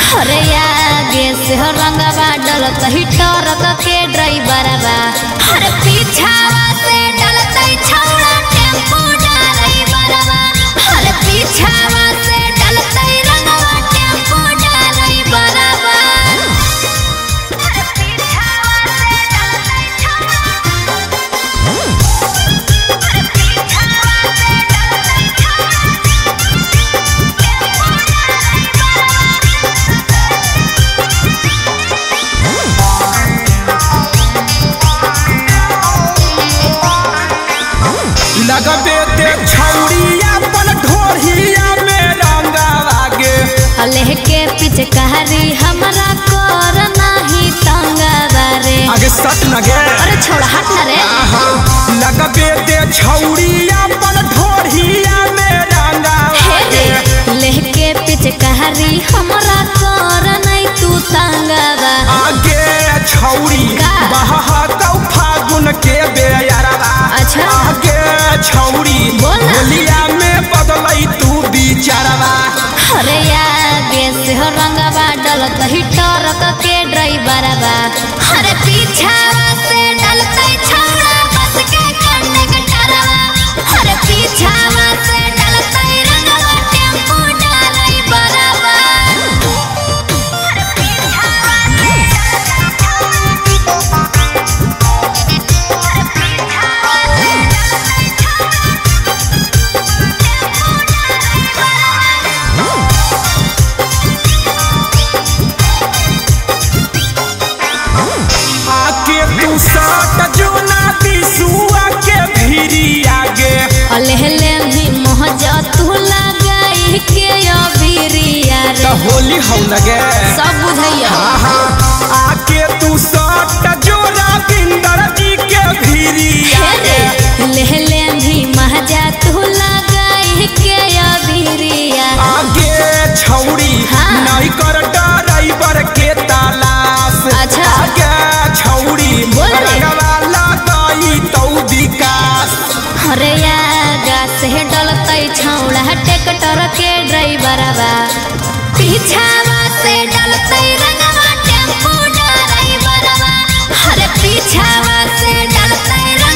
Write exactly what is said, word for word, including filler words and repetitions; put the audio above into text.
अरे आगे से हो रंगवा डलत ही टरक के ड्राइवरवा। अरे पीछावा से डलत ही छौड़ा टेम्पो ड्राइवरवा। अरे पीछावा से डलत ही रंगवा टेम्पो ड्राइवरवा। अरे पीछावा से डलत ही छौड़ा अरे पीछावा से डलत ही छौड़ा लगबे ते छौड़िया पन ढोरिया में रंगावागे लेके पीछे कहरी हमरा कर नाही तंगवा रे। आगे सट न गे अरे छोड़ा हट ना रे। लगबे ते छौड़िया पन ढोरिया में रंगावागे लेके पीछे कहरी हमरा कर नहीं तू तंगवा। आगे छौड़ी बहा कौ फागुन के बेयारवा। अच्छा आगे छौड़ी बोलिया में बदलई तू बिचारवा। अरे आगे से हो रंगवा डलत ही टरक के ड्राइवरवा। अरे पीछावा से डलत ही छौड़ा बस के कंडक्टरवा। अरे पीछावा से डलत ही रंगवा टेम्पो ड्राइवरवा। अरे पीछावा से डलत ही छौड़ा अरे पीछावा से डलत ही छौड़ा आके तू सट जोना दिसुआ के भिरी आगे अलहले भी मोहजा तू लगाई के अबीरिया रे। तो होली हम लगे सब बुझैया। आके तू सट जोना बिंदर जी के भिरी आगे लहले भी मोहजा तू लगाई के अबीरिया। आगे छौड़ी हाँ। नहीं कर ड्राइवर के तलाश। अच्छा। आगे छौड़ी बोल रे। रंगवा लगाई तो विकास। अरे आगा से डलतै छौड़ा ट्रैक्टर के ड्राइवरवा। पीछावा से डलतै रंगवा टेम्पो ड्राइवरवा। अरे पीछावा से डलतै